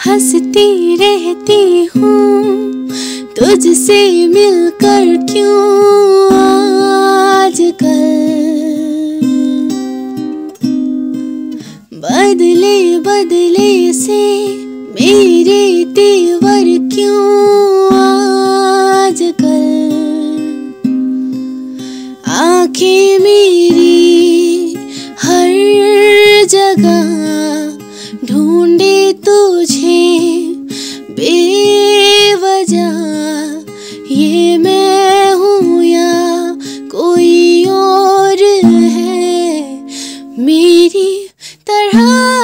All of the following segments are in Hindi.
हंसती रहती हूँ तुझसे मिलकर, क्यों आजकल बदले बदले से मेरे तेवर, क्यों आजकल आँखें मेरी हर जगह ढूंढे तुझे बेवजह। ये मैं हूँ या कोई और है मेरी तरह?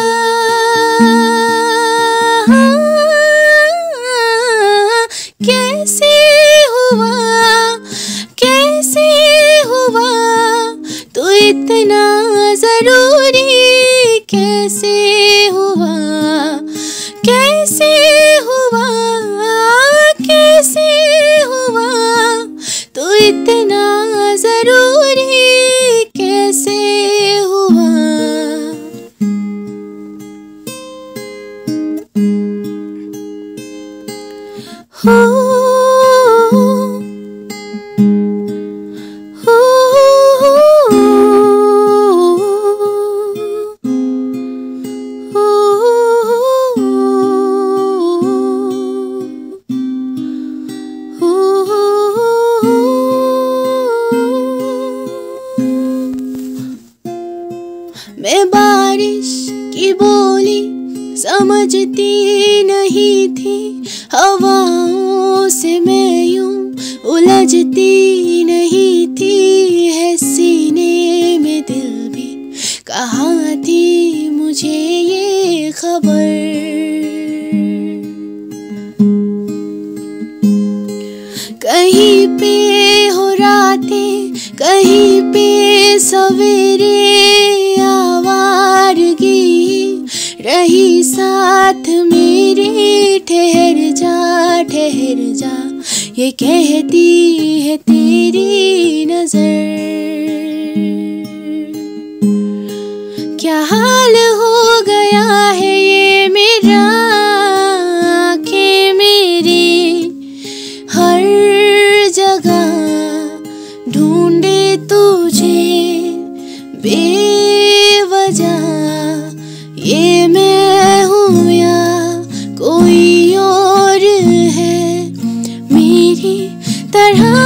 कैसे हुआ, कैसे हुआ तू इतना जरूरी? कैसे हुआ, कैसे हुआ, कैसे हुआ तू इतना जरूरी? कैसे हुआ? हो मैं बारिश की बोली समझती नहीं थी, हवाओं से मैं यूं उलझती नहीं थी। है सीने में दिल भी, कहाँ थी मुझे ये खबर? कहीं पे हो रातें, कहीं पे सवेरे, आवारगी रही साथ मेरे। ठहर जा ये कहती है तेरी नजर। क्या हाल हो गया है ये मेरा, आँखें मेरी हर जगह ढूंढे तुझे बेवजह। ये मैं हूँ या कोई और है मेरी तरह?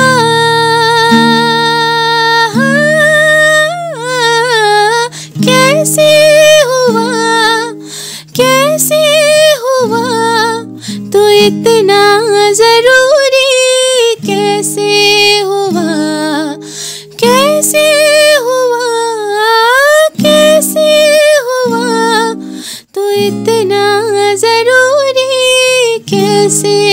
कैसे हुआ, कैसे हुआ तू इतना जरूरी? कैसे हुआ, कैसे हुआ, कैसे हुआ तू इतना जरूरी? कैसे